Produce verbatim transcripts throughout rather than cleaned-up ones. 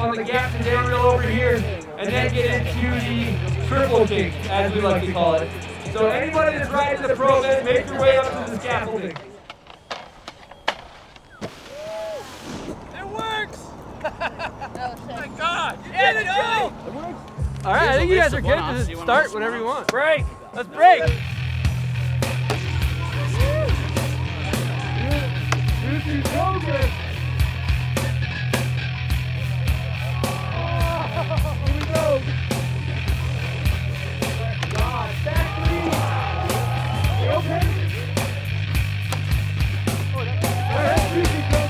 on the gaps and aerial over here, and then get into the triple kink, as we like to call it. So anybody that's riding the pro event, make your way up to the scaffolding. It works! Oh my God! Yeah, it go! It works. All right, I think you guys are good to just start whenever you want. Break! Let's break! Juicy progress! Here we go! God, back three! Okay? All right, Juicy progress!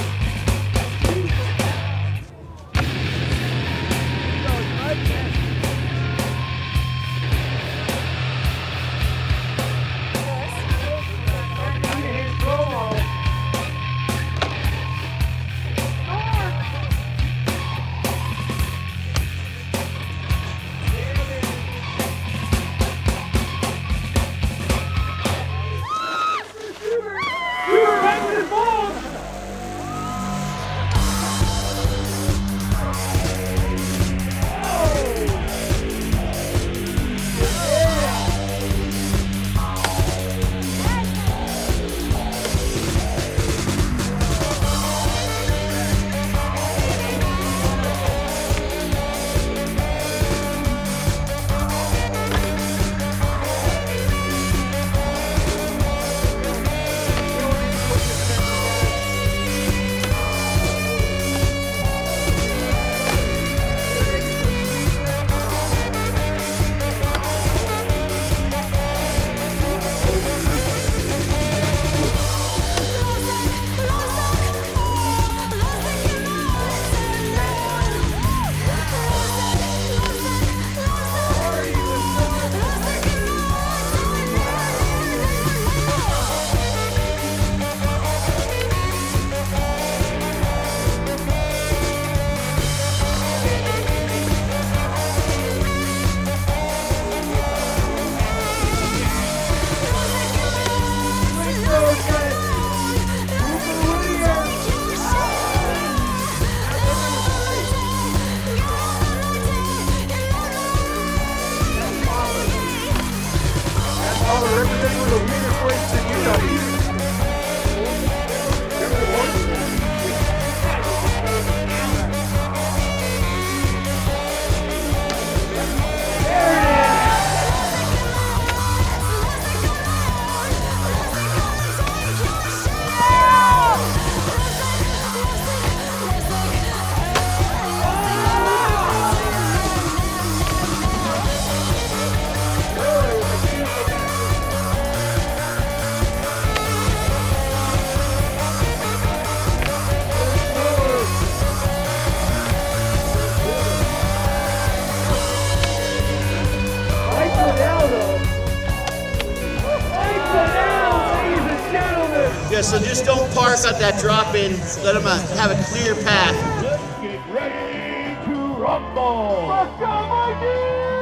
So just don't park at that drop-in. Let them uh, have a clear path. Let's get ready to rumble. Let's go, Mikey!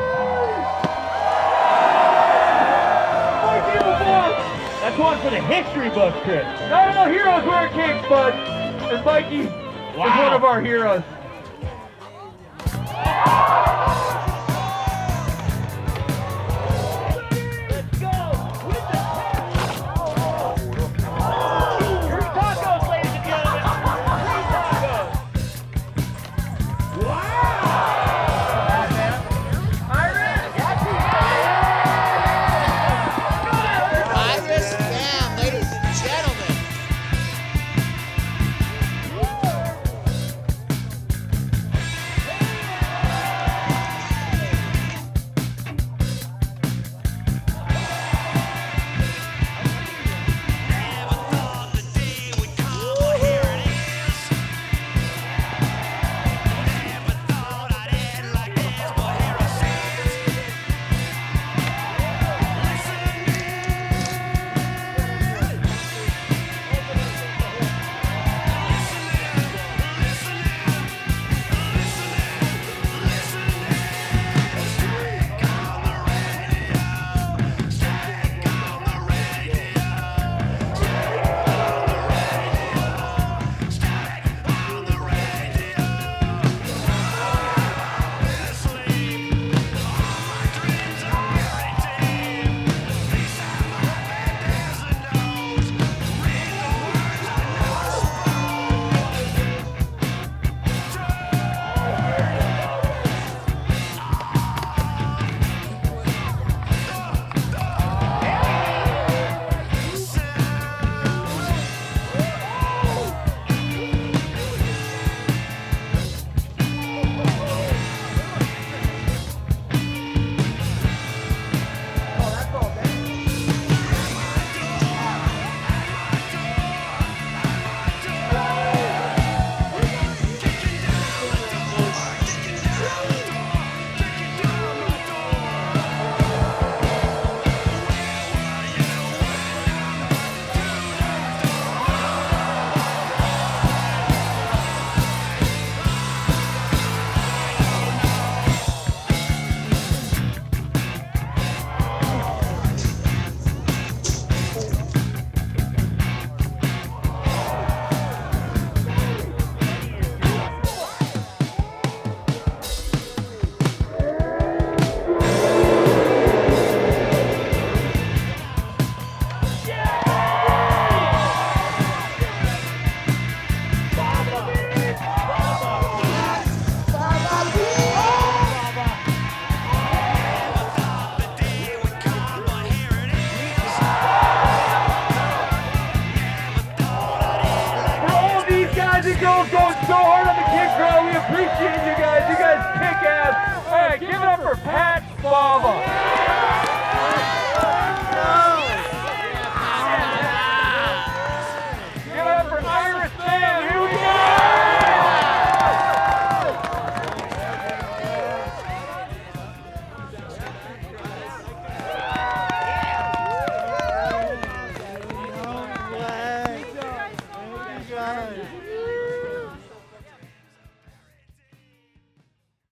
Mikey the boss! That's one for the history book, Chris. No, no, heroes wear kinks, bud. And Mikey wow. is one of our heroes. seeing you guys. You guys kick ass. All right, give it up for Pat Bava.